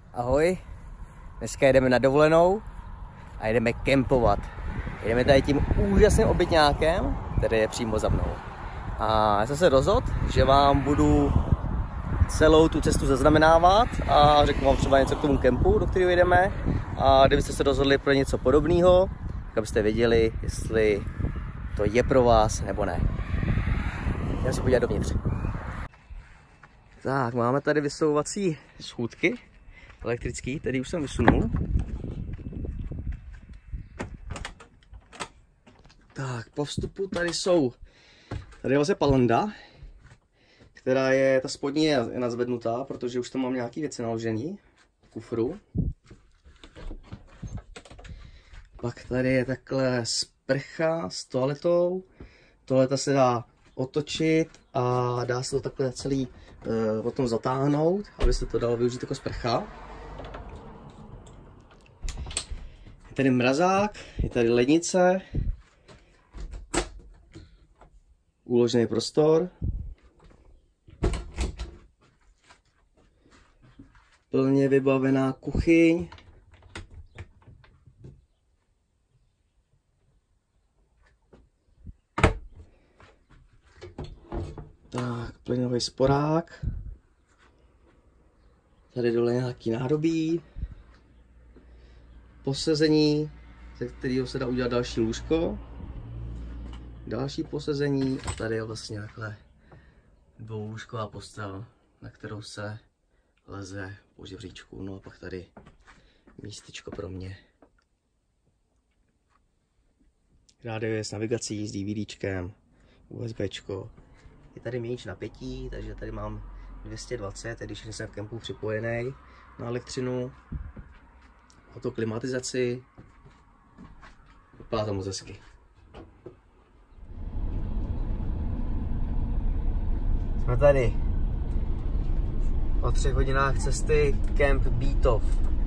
Ahoj, dneska jedeme na dovolenou a jedeme kempovat. Jedeme tady tím úžasným obytňákem, který je přímo za mnou. A já jsem se rozhodl, že vám budu celou tu cestu zaznamenávat a řeknu vám třeba něco k tomu kempu, do kterého jedeme. A kdybyste se rozhodli pro něco podobného, tak abyste věděli, jestli to je pro vás nebo ne. Jdeme si podívat dovnitř. Tak, máme tady vysouvací schůdky elektrický, který už jsem vysunul. Tak, po vstupu tady je vlastně palanda, která je, ta spodní je nazvednutá, protože už tam mám nějaký věci naložený v kufru. Pak tady je takhle sprcha s toaletou. Toaleta se dá otočit a dá se to takhle celý potom zatáhnout, aby se to dalo využít jako sprcha. Je tady mrazák, je tady lednice, úložný prostor, plně vybavená kuchyň, tak, plynový sporák, tady dole nějaký nádobí, posezení, ze kterého se dá udělat další lůžko, další posezení a tady je vlastně takhle dvoulůžková postel, na kterou se leze po žebříčku. No a pak tady místečko pro mě. Rádio je s navigací, s DVDčkem, USBčko. Je tady měníč napětí, takže tady mám 220, když jsem v kempu připojený na elektřinu. Autoklimatizaci. Vypadá to moc hezky. Jsme tady po 3 hodinách cesty Kemp Bítov.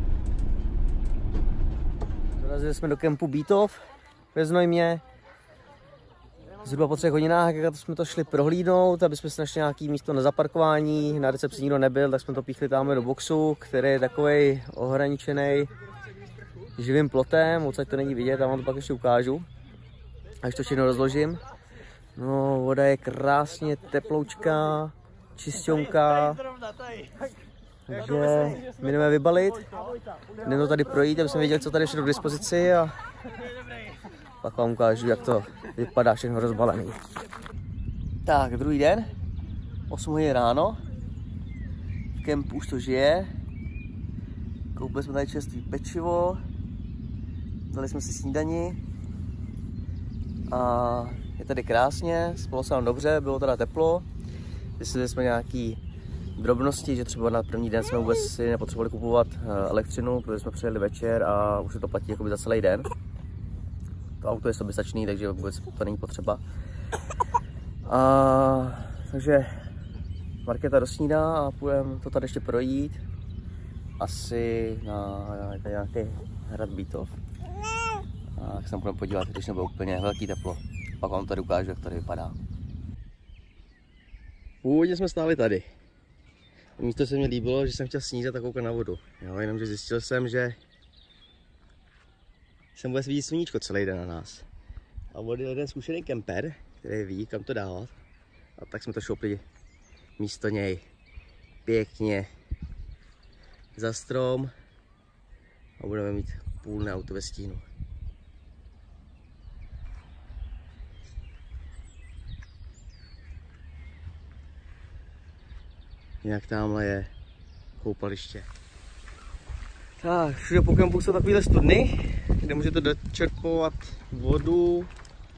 Dorazili jsme do kempu Bítov ve Znojmě. Zhruba po 3 hodinách, jak jsme to šli prohlídnout, aby jsme si našli nějaké místo na zaparkování. Na recepci nikdo nebyl, tak jsme to píchli tamhle do boxu, který je takovej ohraničený živým plotem, odsaď to není vidět, já vám to pak ještě ukážu, až to všechno rozložím. No, voda je krásně teploučká, čisťonká, takže my jdeme vybalit, jdeme to tady projít, aby jsme věděli, co tady všechno k dispozici a pak vám ukážu, jak to vypadá všechno rozbalený. Tak, druhý den, 8 hodin ráno, v kempu už to žije, koupili jsme tady čerstvý pečivo, dali jsme si snídani a je tady krásně, spalo se nám dobře, bylo teda teplo, vysvětlili jsme nějaký drobnosti, že třeba na první den jsme vůbec si nepotřebovali kupovat elektřinu, protože jsme přijeli večer a už se to platí jakoby za celý den. To auto je soběstačný, takže vůbec to není potřeba. Takže Markéta dosnídá a půjdeme to tady ještě projít. Asi na nějaký hrad Bítov. A tak se tam budeme podívat, když nebude úplně velký teplo. Pak vám tady ukážu, jak tady vypadá. Původně jsme stáli tady. Místo se mi líbilo, že jsem chtěl snížit a koukat na vodu. Jo, jenomže zjistil jsem, že jsem vůbec vidět sluníčko celý den na nás. A odjel jeden zkušený kemper, který ví, kam to dávat. A tak jsme to šoupli místo něj pěkně za strom a budeme mít půlné auto ve stínu. Jinak tamhle je koupaliště. Tak, všude po kempu jsou takovéhle studny, kde můžete dočerpovat vodu.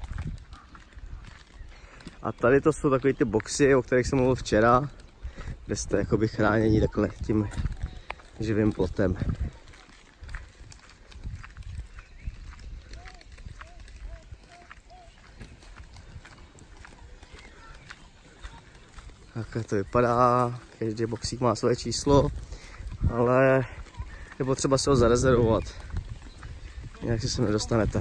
A tady to jsou takové ty boxy, o kterých jsem mluvil včera, kde jste jakoby chráněni takhle tím živým plotem. Takhle to vypadá, každý boxík má své číslo, ale je potřeba se ho zarezervovat, jinak si sem nedostanete.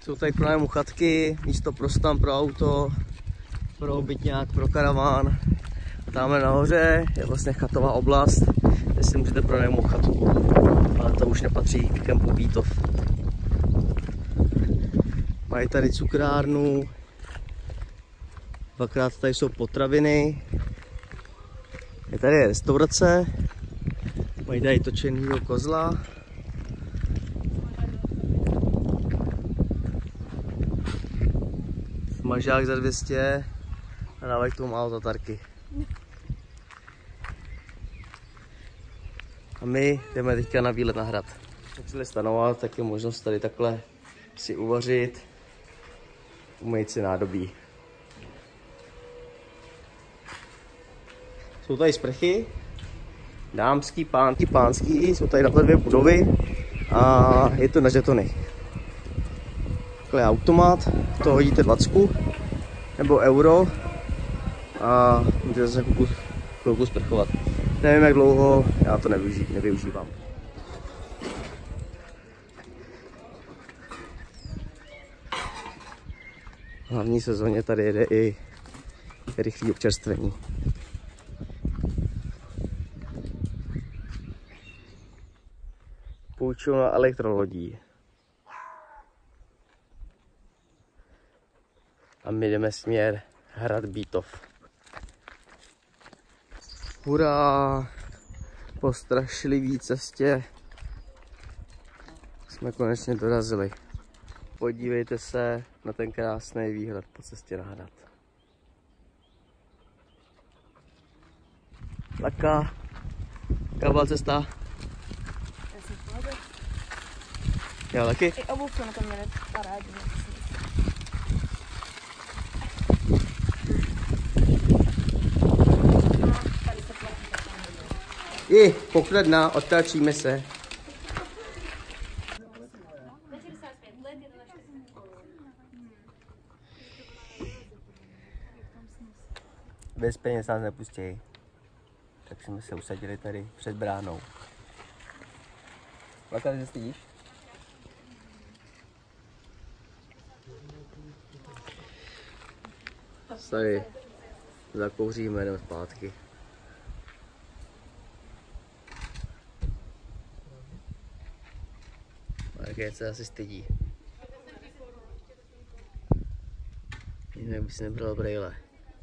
Jsou tady k pronájmu chatky, místo pro stan, pro auto, pro obytňák, pro karaván. A tamhle nahoře je vlastně chatová oblast, kde si můžete pronajmout chatku. Ale to už nepatří k kempu Bítov. Mají tady cukrárnu, dvakrát tady jsou potraviny, je tady restaurace, mají tady točenýho kozla. Smažák za 200 a dávají k tomu málo tatarky. A my jdeme teďka na výlet na hrad. Začali stanovat, tak je možnost tady takhle si uvařit, umýt si nádobí. Jsou tady sprchy, dámský, pánský, jsou tady takhle 2 budovy a je to na žetony. Takhle je automat, to hodíte 20 nebo euro a můžete se chvilku sprchovat. Nevím jak dlouho, já to nevyužívám. V hlavní sezóně tady jede i rychlé občerstvení. Půjču na elektrolodí. A my jdeme směr hrad Bítov. Hurá! Po strašlivé cestě jsme konečně dorazili. Podívejte se na ten krásný výhled po cestě na hrad. Laka, jaká byla cesta? Já taky? I obuvku na tom měli parádní. Pokladna, otáčíme se. Bez peněz nás nepustí. Tak jsme se usadili tady před bránou. Laka, ty se stydíš? Tady zakouříme, jdeme zpátky. Markéta se asi stydí. Jinak by si nebral brejle.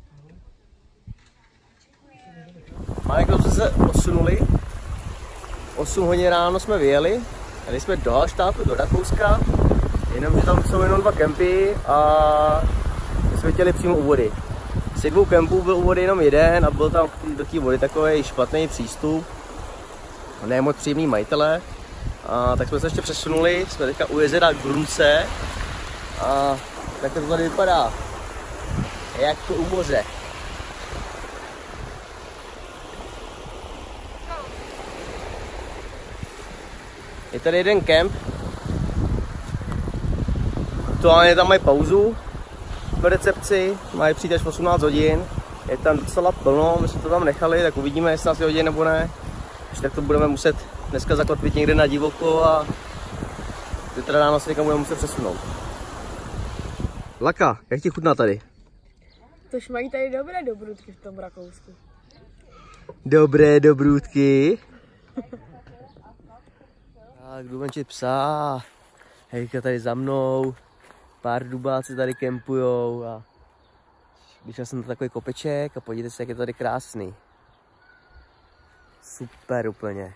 Marek, jsme se posunuli. 8 hodin ráno jsme vyjeli. Tady jsme do Hallštátu, do Rakouska. Jenomže tam jsou jenom 2 kempy a my jsme chtěli přímo u vody. Z těch 2 kempů byl u vody jenom jeden a byl tam do té vody takový špatný přístup. Ne moc příjemný majitele. A tak jsme se ještě přesunuli, jsme teďka u jezera Grunce a tak to tady vypadá, jak to u moře. Je tady jeden kemp, aktuálně tam mají pauzu v recepci, mají přijít až 18 hodin, je tam docela plno, my jsme to tam nechali, tak uvidíme, jestli nás vyhodí nebo ne, ještě tak to budeme muset dneska zakotvit někde na divoko a zítra ráno se někam budeme muset přesunout. Laka, jak ti chutná tady? Tož mají tady dobré dobrůdky v tom Rakousku. Dobré dobrůdky? Tak jdu venčit psa, Hejka tady za mnou, pár dubáci tady kempujou a vyšel jsem na takový kopeček a podívejte se, jak je tady krásný. Super úplně.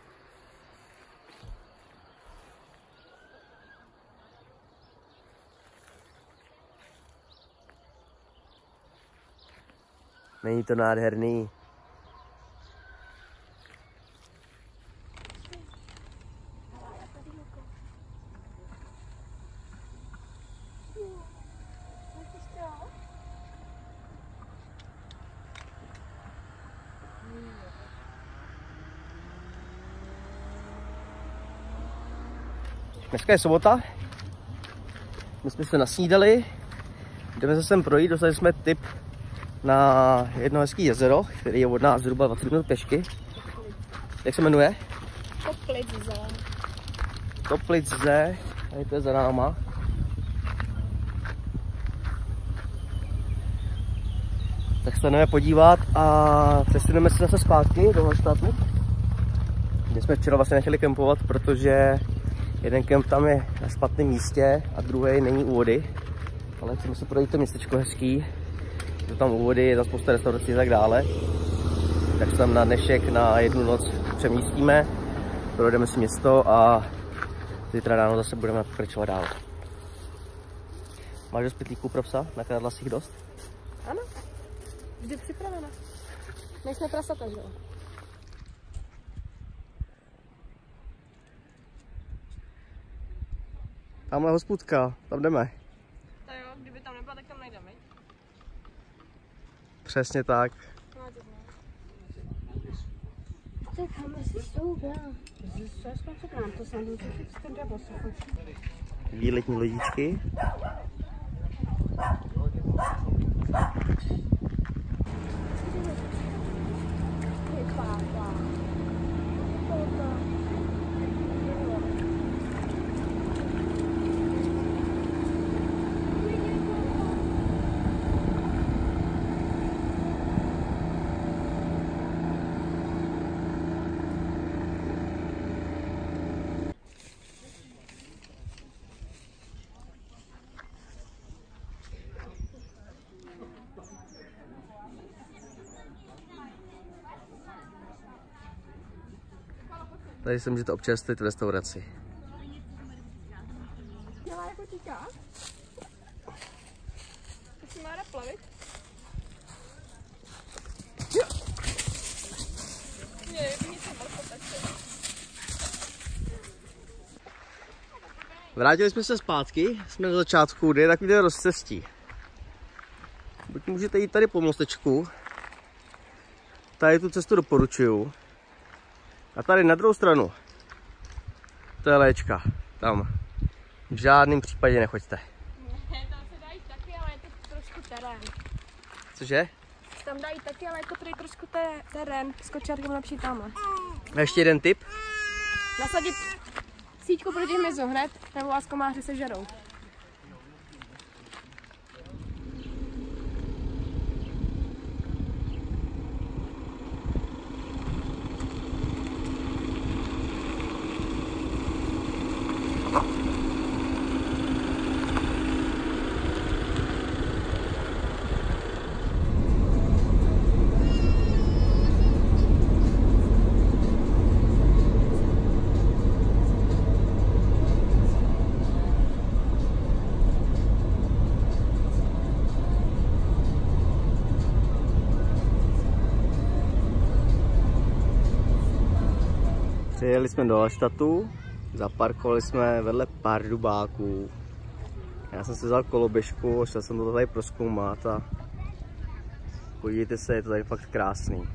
Není to nádherný? Dneska je sobota, my jsme se nasnídali, jdeme se sem projít, dostali jsme tip na jedno hezký jezero, který je od nás zhruba 20 minut pěšky. Jak se jmenuje? Koplice. Koplice, tady to je za náma. Tak se jdeme podívat a přesuneme se zase zpátky do Hallstatu, kde jsme včera vlastně nechtěli kempovat, protože jeden kemp tam je na špatném místě a druhý není u vody. Ale chceme se projít to městečko hezký, je tam u vody, je tam spousta restaurací a tak dále. Tak se tam na dnešek, na jednu noc přemístíme, projdeme si město a zítra ráno zase budeme pokračovat dál. Máš dost pytlíků pro psa? Nakradla si jich dost? Ano, vždy připravena. Nejsme prasata, že jo? Tamhle hospůdka, tam jdeme. To jo, kdyby tam nebyla, tak tam najdeme. Přesně tak. Výletní lodičky. Tady se můžete občerstvit v restauraci. Dělá jako tíká. Tak si má rád plavit. Vrátili jsme se zpátky, jsme na začátku, kde je takový rozcestí. Buď můžete jít tady po mostečku, tady tu cestu doporučuju. A tady na druhou stranu, to je léčka, tam v žádném případě nechoďte. Ne, tam se dají taky, ale je to trošku terén. Cože? Tam dají taky, ale je to tady trošku terén. S kočárkem lepší tamhle. A ještě jeden tip. Nasadit síťku proti hmyzu hned, nebo vás komáři sežerou. Přijeli jsme do Hallstatu, zaparkovali jsme vedle Pardubáků. Já jsem si vzal koloběžku, šel jsem to tady prozkoumat a podívejte se, je to tady fakt krásný.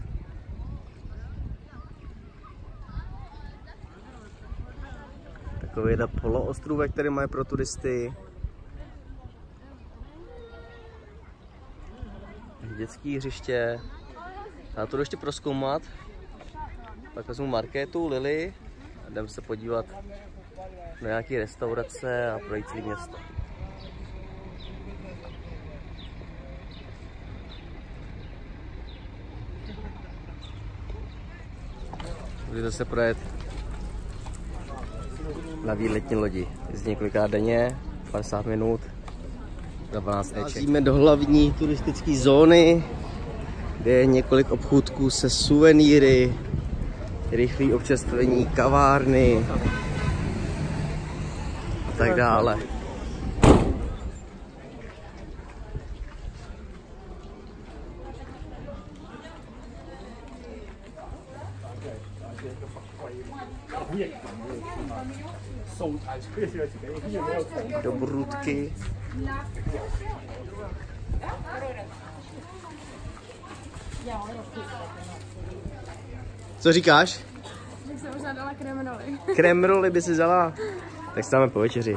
Takový poloostrůvek, který mají pro turisty. Dětský hřiště. Já to jdu ještě prozkoumat. Pak vezmu Markétu, Lily a jdeme se podívat na nějaké restaurace a projít celé město. Můžete se projet na výletní lodi. Jezdí několikrát denně, 50 minut, za 12 eček. Vcházíme do hlavní turistické zóny, kde je několik obchůdků se suvenýry, rychlé občerstvení, kavárny a tak dále. Do Brudky. Co říkáš? Tak jsem možná dala kremroly. Kremroly by si vzala? Tak si dáme po večeři.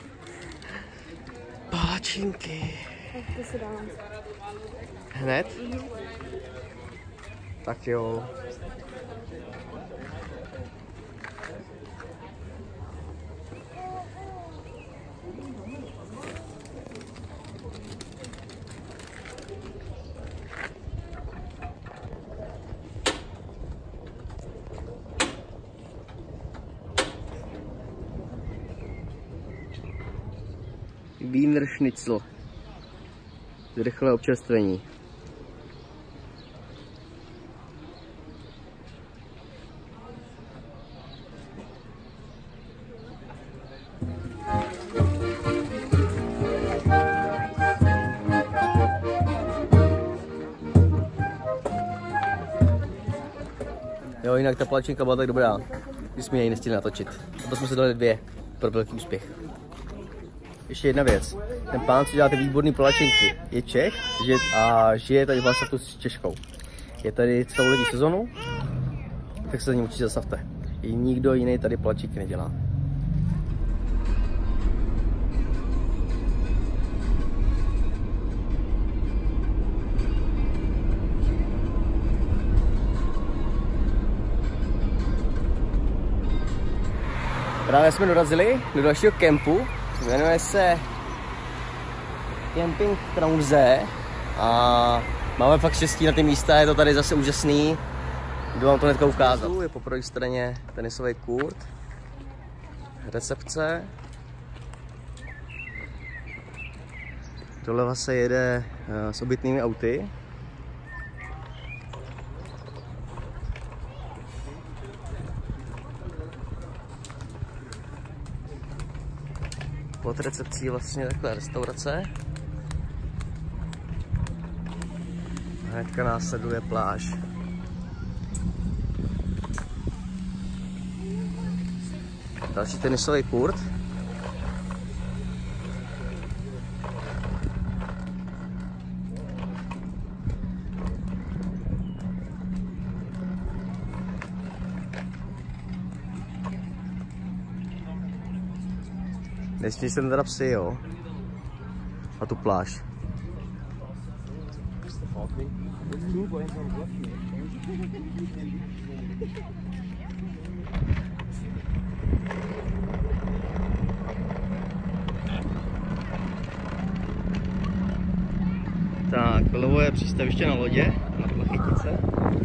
Palačinky. Tak to si dám. Hned? Tak jo. Wiener Schnitzel. Rychlé občerstvení. Jo, jinak ta palačinka byla tak dobrá, že jsme ji nestihli natočit. A to jsme se dali 2 pro velký úspěch. Ještě jedna věc. Ten pán, co dělá ty výborné palačinky, je Čech a žije tady vlastně tu s Češkou. Je tady celou letní sezonu, tak se za ním určitě zastavte. I nikdo jiný tady palačinky nedělá. Právě jsme dorazili do dalšího kempu, jmenuje se Camping Traunsee a máme fakt štěstí na ty místa, je to tady zase úžasný. Jdu vám to hnedka ukázat. Je po první straně tenisový kurt, recepce. Doleva se jede s obytnými auty. Pod recepcí vlastně takhle restaurace. A hnedka následuje pláž. Další tenisový kurt. Nesmí jsem teda psy, jo. A tu pláž. Tak, vlevo je přístaviště na lodě, na Plachytice.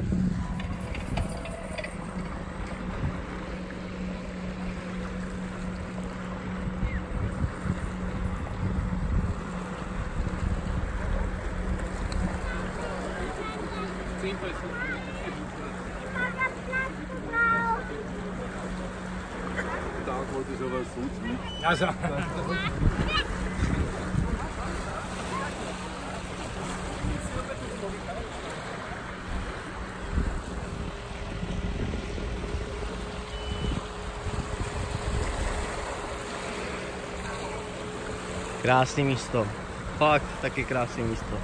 Krásné místo. Fakt taky krásné místo.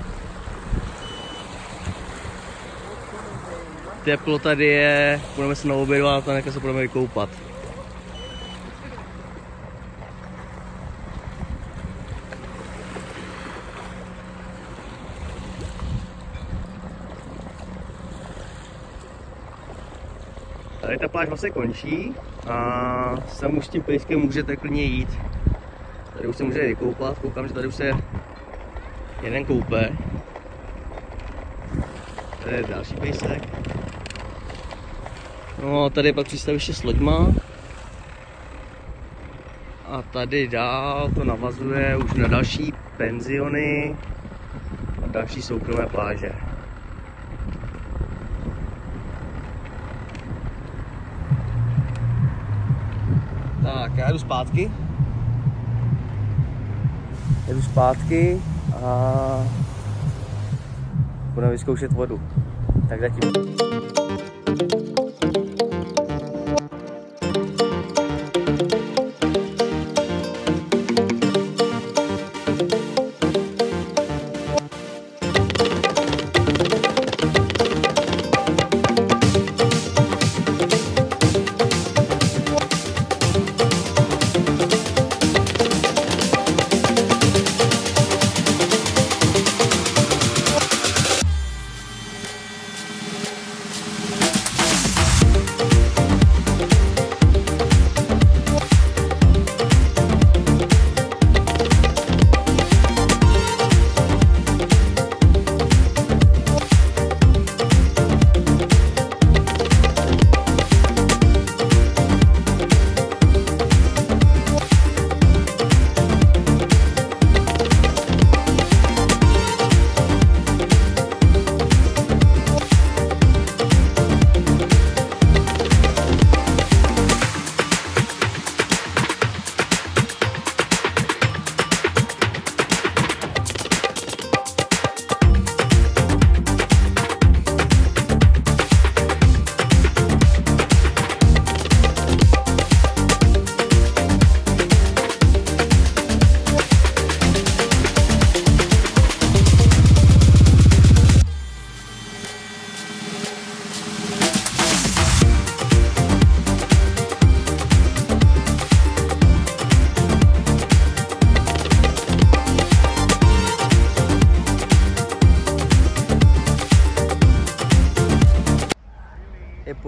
Teplo tady je, budeme se naobědvat a nechat se budeme vykoupat. Tady ta pláž vlastně končí a sem už tím pejskem můžete klidně jít. Tady už se můžete vykoupat, koukám, že tady už se jeden koupe. Tady je další pejsek. No a tady je pak přístaviště s loďma. A tady dál to navazuje už na další penziony a další soukromé pláže. Tak, já jdu zpátky. Jedu zpátky a budeme vyzkoušet vodu. Tak zatím.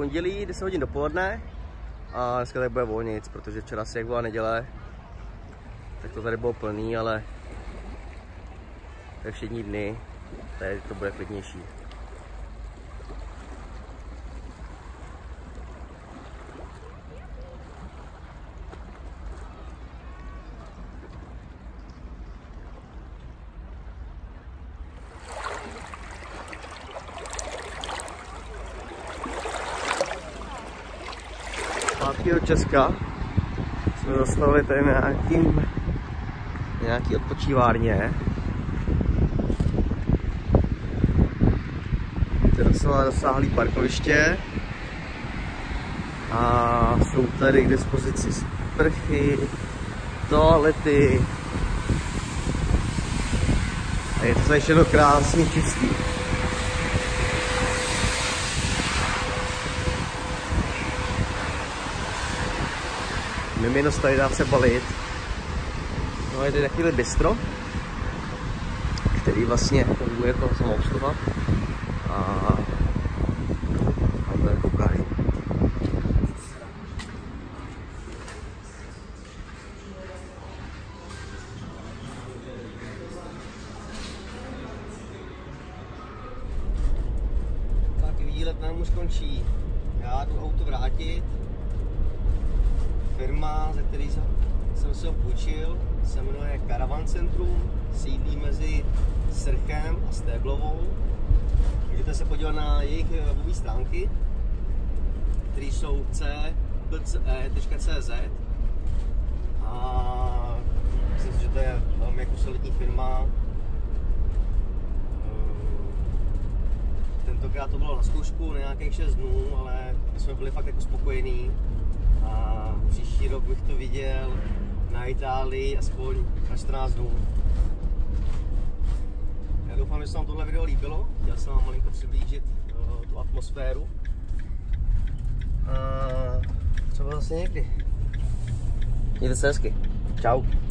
pondělí 10 hodin dopoledne a dneska tady bude volnic, protože včera si jak byla neděle, tak to tady bylo plný, ale ve všední dny tady to bude klidnější. Zpátky do Česka jsme zastavili tady na nějaký odpočívárně. To je docela rozsáhlý parkoviště a jsou tady k dispozici sprchy, toalety a je to zajištěno krásně čistý. Mimino tady dá se balit. No je tady takový bistro, který vlastně funguje jako samoobsluha. A tam tady koukají. Tak výlet nám už končí. Já jdu auto vrátit. Firma, ze které jsem si ho půjčil, se jmenuje Caravan Centrum, sídlí mezi Srchem a Stéblovou. Můžete se podívat na jejich webové stránky, které jsou cpce.cz a myslím si, že to je velmi jako solidní firma. Tentokrát to bylo na zkoušku na nějakých 6 dnů, ale my jsme byli fakt jako spokojení. A příští rok bych to viděl na Itálii aspoň na 14 dnů. Já doufám, že se vám tohle video líbilo. Chtěl jsem vám malinko přiblížit tu atmosféru. A třeba zase někdy. Mějte se hezky. Čau.